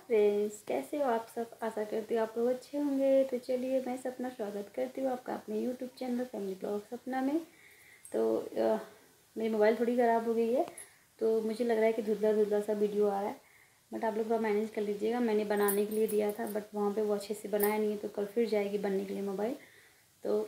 Friends, कैसे हो आप सब। आशा करती हूँ आप लोग अच्छे होंगे। तो चलिए मैं सपना स्वागत करती हूँ आपका अपने यूट्यूब चैनल फैमिली ब्लॉग सपना में। तो मेरी मोबाइल थोड़ी ख़राब हो गई है, तो मुझे लग रहा है कि धुंधला धुंधला सा वीडियो आ रहा है, बट आप लोग थोड़ा मैनेज कर लीजिएगा। मैंने बनाने के लिए दिया था, बट वहाँ पर वो अच्छे से बनाया नहीं है, तो कल फिर जाएगी बनने के लिए मोबाइल। तो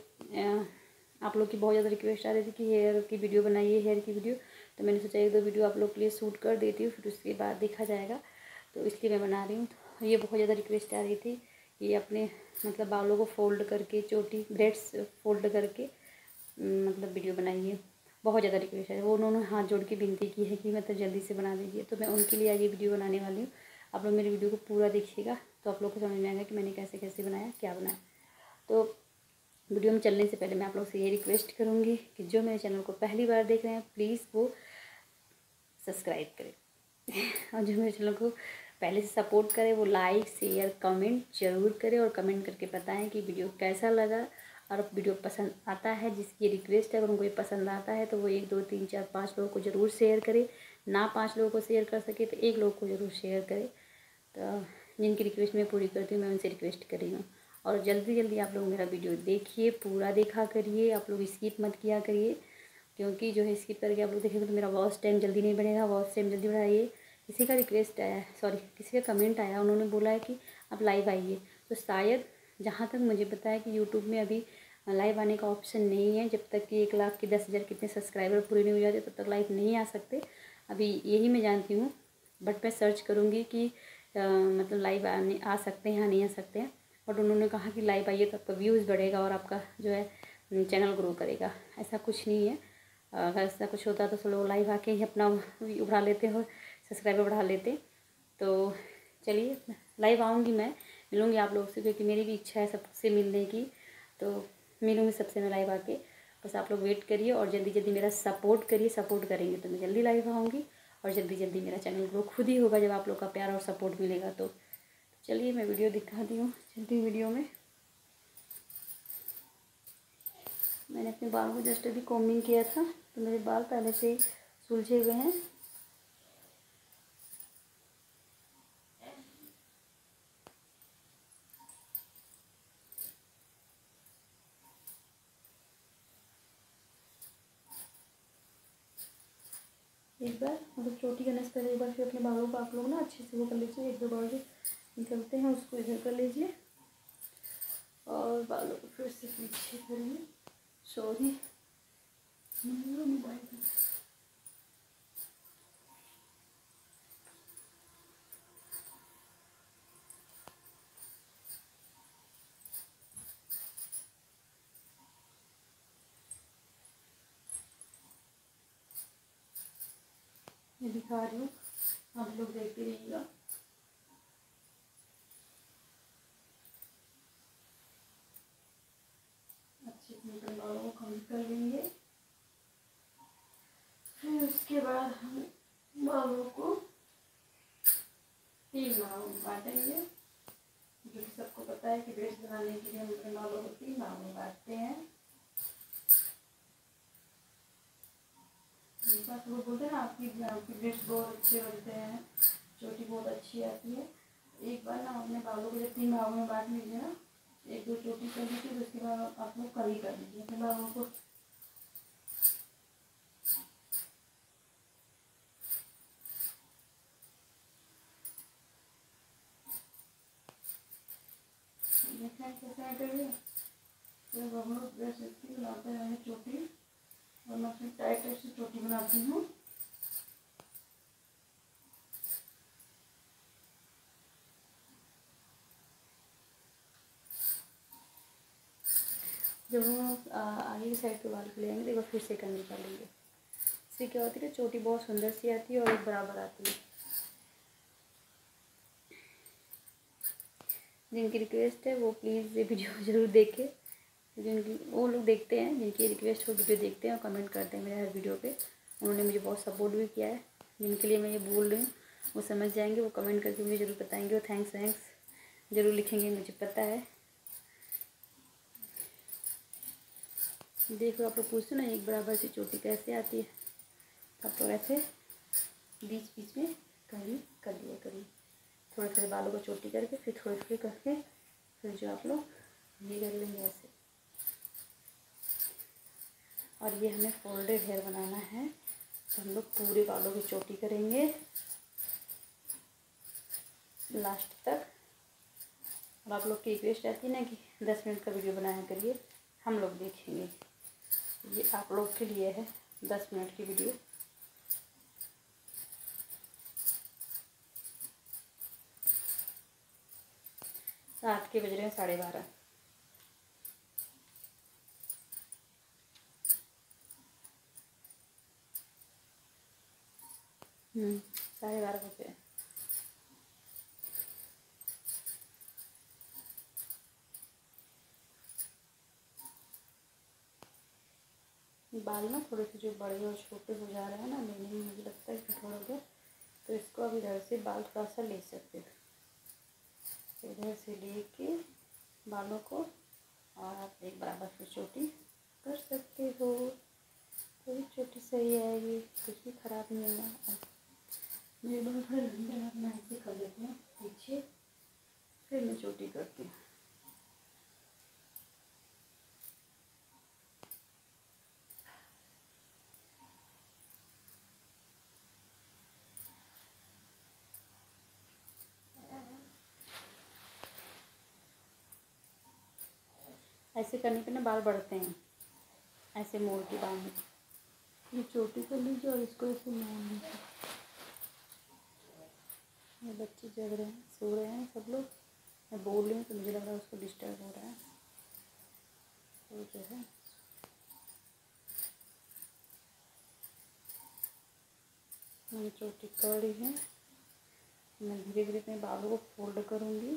आप लोग की बहुत ज़्यादा रिक्वेस्ट आ रही थी कि हेयर की वीडियो बनाइए, हेयर की वीडियो। तो मैंने सोचा 1-2 वीडियो आप लोग के लिए शूट कर देती हूँ, फिर उसके बाद देखा जाएगा। तो इसलिए मैं बना रही हूँ। तो ये बहुत ज़्यादा रिक्वेस्ट आ रही थी कि अपने मतलब बालों को फोल्ड करके, चोटी ब्रेड्स फोल्ड करके मतलब वीडियो बनाइए। बहुत ज़्यादा रिक्वेस्ट है, वो उन्होंने हाथ जोड़ के विनती की है कि मतलब जल्दी से बना दीजिए। तो मैं उनके लिए आज ये वीडियो बनाने वाली हूँ। आप लोग मेरी वीडियो को पूरा देखिएगा, तो आप लोग को समझ में आएगा कि मैंने कैसे कैसे बनाया, क्या बनाया। तो वीडियो में चलने से पहले मैं आप लोग से ये रिक्वेस्ट करूँगी कि जो मेरे चैनल को पहली बार देख रहे हैं प्लीज़ वो सब्सक्राइब करें और जो मेरे चैनल को पहले से सपोर्ट करे वो लाइक शेयर कमेंट ज़रूर करें, और कमेंट करके बताएं कि वीडियो कैसा लगा और वीडियो पसंद आता है। जिसकी रिक्वेस्ट है अगर उनको ये पसंद आता है तो वो 1 2 3 4 5 लोगों को ज़रूर शेयर करे। ना 5 लोगों को शेयर कर सके तो 1 लोग को ज़रूर शेयर करे। तो जिनकी रिक्वेस्ट मैं पूरी करती हूँ मैं उनसे रिक्वेस्ट कर रही हूँ। और जल्दी जल्दी आप लोग मेरा वीडियो देखिए, पूरा देखा करिए, आप लोग स्किप मत किया करिए, क्योंकि जो है स्किप करके आप लोग देखेंगे तो मेरा वॉच टाइम जल्दी नहीं बढ़ेगा। वॉच टाइम जल्दी बढ़ाइए। किसी का रिक्वेस्ट आया है, सॉरी किसी का कमेंट आया, उन्होंने बोला है कि आप लाइव आइए। तो शायद जहाँ तक मुझे पता है कि यूट्यूब में अभी लाइव आने का ऑप्शन नहीं है। जब तक कि 1 लाख की 10,000 कितने सब्सक्राइबर पूरे नहीं हो जाते तब तक लाइव नहीं आ सकते। अभी यही मैं जानती हूँ, बट मैं सर्च करूँगी कि मतलब लाइव आ सकते हैं या नहीं आ सकते हैं। बट उन्होंने कहा कि लाइव आइए तो आपका व्यूज़ बढ़ेगा और आपका जो है चैनल ग्रो करेगा। ऐसा कुछ नहीं है। अगर ऐसा कुछ होता तो लोग लाइव आके ही अपना उभरा लेते और सब्सक्राइबर बढ़ा लेते। तो चलिए लाइव आऊँगी, मैं मिलूँगी आप लोगों से, क्योंकि मेरी भी इच्छा है सबसे मिलने की। तो मिलूँगी सबसे मैं लाइव आके। बस आप लोग वेट करिए और जल्दी जल्दी मेरा सपोर्ट करिए। सपोर्ट करेंगे तो मैं जल्दी लाइव आऊँगी और जल्दी जल्दी मेरा चैनल ग्रो खुद ही होगा जब आप लोग का प्यार और सपोर्ट मिलेगा। तो चलिए मैं वीडियो दिखाती हूँ। चलती हूँ वीडियो में। मैंने अपने बालों को जस्ट अभी कॉम्बिंग किया था, तो मेरे बाल पहले से ही सुलझे हुए हैं। एक बार मतलब चोटी करने से पहले एक बार फिर अपने बालों को आप लोग ना अच्छे से वो कर लीजिए। 1-2 बाल जो निकलते हैं उसको इधर कर लीजिए और बालों को फिर से पीछे करिए। सॉरी मोबाइल मैं दिखा रही हूँ, आप लोग देखते रहिएगा। अच्छे से अपने बालों को कम कर लेंगे। फिर उसके बाद हम बालों को 3 भागों में बांटेंगे। जो कि सबको पता है कि ब्रेड्स बनाने के लिए हम अपने बालों को 3 भागों में बांटते हैं। बस वो बोलते हैं ना आपकी ब्रेड्स बहुत अच्छे बनते हैं, चोटी बहुत अच्छी आती है। एक बार ना अपने बालों को जब 3 भागों में बांट लीजिए ना, 1-2 चोटी कर लीजिए, तो उसके बाद आप लोग कली कर लीजिए अपने बालों को। देखें कैसे करिए। तो हम लोग ब्रश इसकी बनाते हैं चोटी, और मैं फिर टाइट टाइट से चोटी बनाती हूँ। जब हम आगे की साइड पे बाल खुलेंगे तो एक बार फिर से करने कर लेंगे। इससे क्या होती है कि चोटी बहुत सुंदर सी आती है और एक बराबर आती है। जिनकी रिक्वेस्ट है वो प्लीज़ ये वीडियो ज़रूर देखें। जिनकी वो लोग देखते हैं, जिनकी रिक्वेस्ट वो वीडियो देखते हैं और कमेंट करते हैं मेरे हर वीडियो पे। उन्होंने मुझे बहुत सपोर्ट भी किया है। जिनके लिए मैं ये बोल रही हूँ वो समझ जाएंगे, वो कमेंट करके मुझे ज़रूर बताएंगे, वो थैंक्स ज़रूर लिखेंगे, मुझे पता है। देखो आप लोग पूछते ना एक बराबर सी चोटी कैसे आती है, तो आप लोग ऐसे बीच बीच में कहीं कर लिया करिए, थोड़े थोड़े बालों को चोटी करके फिर थोड़े थोड़े करके फिर जो आप लोग ये कर लेंगे ऐसे। और ये हमें फोल्डेड हेयर बनाना है, तो हम लोग पूरे बालों की चोटी करेंगे लास्ट तक। और आप लोग की रिक्वेस्ट रहती है ना कि 10 मिनट का वीडियो बनाया करिए, हम लोग देखेंगे। ये आप लोग के लिए है 10 मिनट की वीडियो। रात के बज रहे हैं 12:30। हम्म, 12:30 बजे। बाल ना थोड़े से जो बड़े और छोटे हो जा रहे हैं ना, मैंने भी मुझे लगता है कठोर हो गया, तो इसको अब इधर से बाल थोड़ा सा ले सकते थे, इधर से लेके बालों को और आप एक बराबर से चोटी कर सकते हो। कोई चोटी सही आएगी, कुछ भी खराब नहीं होगा। मेरे बाल थोड़े लंबे हैं, मैं ऐसे कर लेती हूँ पीछे, फिर मैं चोटी करती हूँ। ऐसे करने पे ना बाल बढ़ते हैं, ऐसे मोड़ के बाल में। ये चोटी कर लीजिए और इसको ऐसे मोड़ लीजिए। ये बच्चे जग रहे हैं, सो रहे हैं सब लोग, मैं बोल रही हूँ तो मुझे लग रहा है उसको डिस्टर्ब हो रहा है, तो जो है मैंने चोटी कर ली है। मैं धीरे धीरे अपने बालों को फोल्ड करूँगी।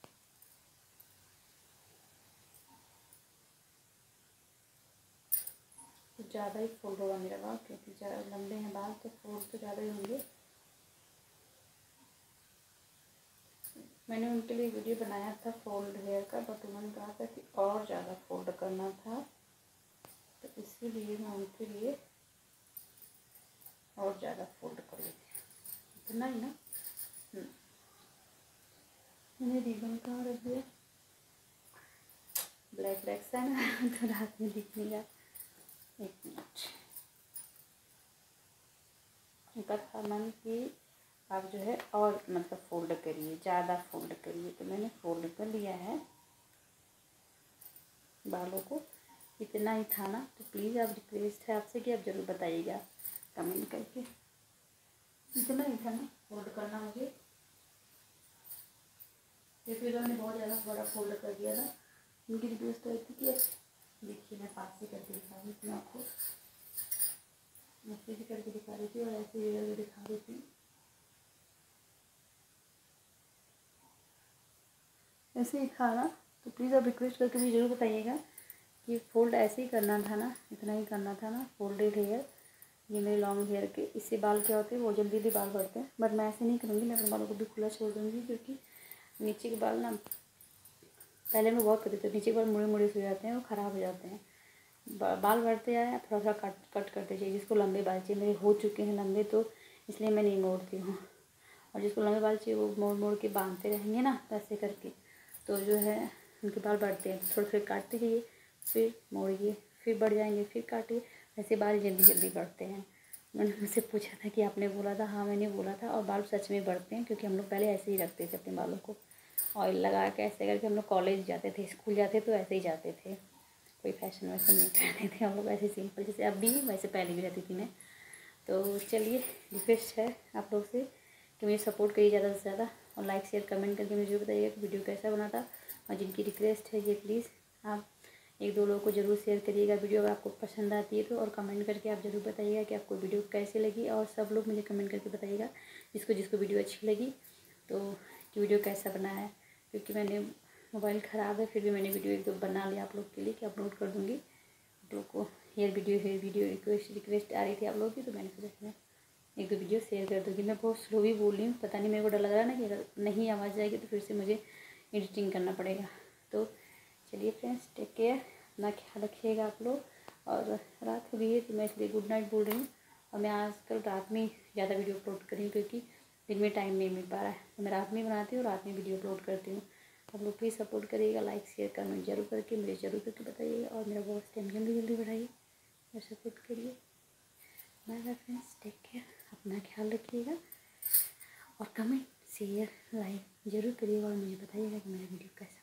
तो ज़्यादा ही फोल्ड होगा मेरा बाल, क्योंकि ज़्यादा लंबे हैं बाल, तो फोल्ड तो ज़्यादा ही होंगे। मैंने उनके लिए वीडियो बनाया था फोल्ड हेयर का, बट उन्होंने कहा था कि और ज़्यादा फोल्ड करना था, तो इसीलिए मैं उनके लिए और ज़्यादा फोल्ड कर लेती हूँ, इतना ही ना। मैंने रिबन कहाँ रख दिया, ब्लैक ब्लैक सा ना तो रात में दिख नहीं रहा। एक मिनट, उनका था मन कि आप जो है और मतलब फोल्ड करिए, ज़्यादा फोल्ड करिए, तो मैंने फोल्ड कर लिया है बालों को। इतना ही था ना, तो प्लीज़ आप रिक्वेस्ट है आपसे कि आप ज़रूर बताइएगा कमेंट करके। इतना ही था ना फोल्ड करना मुझे, क्योंकि उन्होंने बहुत ज़्यादा बड़ा फोल्ड कर दिया था। उनकी रिक्वेस्ट आई थी कि देखिए मैं पास से करके दिखा रही थी आपको, ऐसे भी करके दिखा रही थी और ऐसे भी दिखा रही थी, ऐसे ही था ना। तो प्लीज़ आप रिक्वेस्ट करके मुझे ज़रूर बताइएगा कि फोल्ड ऐसे ही करना था ना, इतना ही करना था ना फोल्डेड हेयर। ये मेरे लॉन्ग हेयर के, इससे बाल क्या होते हैं, वो जल्दी जल्दी बाल बढ़ते हैं, बट मैं ऐसे नहीं करूँगी, मैं अपने बालों को भी खुला छोड़ दूँगी, क्योंकि नीचे के बाल ना पहले मैं बहुत करती थी, नीचे के बाल मुड़े मुड़े से हो जाते हैं, वो ख़राब हो जाते हैं। बाल बढ़ते आए, थोड़ा सा कट करते चाहिए, जिसको लंबे बाल चाहिए, मेरे हो चुके हैं लंबे, तो इसलिए मैं नहीं मोड़ती हूँ। और जिसको लंबे बाल चाहिए वो मोड़ मोड़ के बांधते रहेंगे ना, तो ऐसे करके तो जो है उनके बाल बढ़ते हैं। थोड़े थोड़े काटते रहिए, फिर मोड़िए, फिर बढ़ जाएंगे, फिर काटिए, ऐसे बाल जल्दी जल्दी बढ़ते हैं। मैंने मुझसे पूछा था कि आपने बोला था, हाँ मैंने बोला था, और बाल सच में बढ़ते हैं, क्योंकि हम लोग पहले ऐसे ही रखते थे अपने बालों को, ऑयल लगा के ऐसे करके। हम लोग कॉलेज जाते थे, स्कूल जाते तो ऐसे ही जाते थे, कोई फैशन वैशन नहीं करते थे हम लोग, ऐसे सिंपल, जैसे अब भी वैसे पहले भी रहती थी मैं। तो चलिए, रिक्वेस्ट है आप लोग से कि मुझे सपोर्ट करिए ज़्यादा से ज़्यादा, और लाइक शेयर कमेंट करके मुझे बताइएगा कि वीडियो कैसा बना था। और जिनकी रिक्वेस्ट है ये प्लीज़ आप 1-2 लोगों को ज़रूर शेयर करिएगा वीडियो, अगर आपको पसंद आती है तो। और कमेंट करके आप ज़रूर बताइएगा कि आपको वीडियो कैसी लगी, और सब लोग मुझे कमेंट करके बताइएगा जिसको जिसको वीडियो अच्छी लगी तो, कि वीडियो कैसा बना है। क्योंकि मैंने मोबाइल ख़राब है, फिर भी मैंने वीडियो 1-2 बना लिया आप लोग के लिए कि अपलोड कर दूँगी। आप लोग को हेयर वीडियो रिक्वेस्ट आ रही थी आप लोगों की, तो मैंने सोचा मैं 1-2 वीडियो शेयर कर दूँगी। मैं बहुत स्लो भी बोल रही हूँ, पता नहीं, मेरे को डर लग रहा है ना कि अगर नहीं आवाज़ जाएगी तो फिर से मुझे एडिटिंग करना पड़ेगा। तो चलिए फ्रेंड्स, टेक केयर, अपना ख्याल रखिएगा आप लोग। और रात हो गई है तो मैं इसलिए गुड नाइट बोल रही हूँ। और मैं आजकल रात में ज़्यादा वीडियो अपलोड कर रही हूँ, क्योंकि दिन में टाइम नहीं मिल पा रहा है, तो मैं रात में बनाती हूँ, रात में वीडियो अपलोड करती हूँ। आप लोग प्लीज़ सपोर्ट करिएगा, लाइक शेयर कमेंट जरूर करके मुझे जरूर करके बताइएगा, और मेरा वॉच टाइम जल्दी जल्दी बढ़ाइए और सपोर्ट करिए। Bye bye friends, take care, अपना ख्याल रखिएगा, और कमेंट शेयर लाइक जरूर करिएगा, और मुझे बताइएगा कि मेरा वीडियो कैसा